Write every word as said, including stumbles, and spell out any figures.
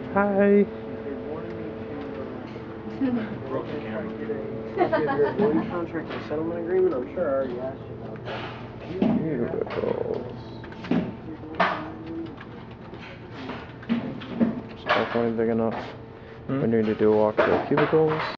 Hi. Broke the camera. Your employee contract and settlement agreement, I'm sure I already asked you about that. Cubicles. It's definitely big enough. Hmm? We need to do a walk to the cubicles.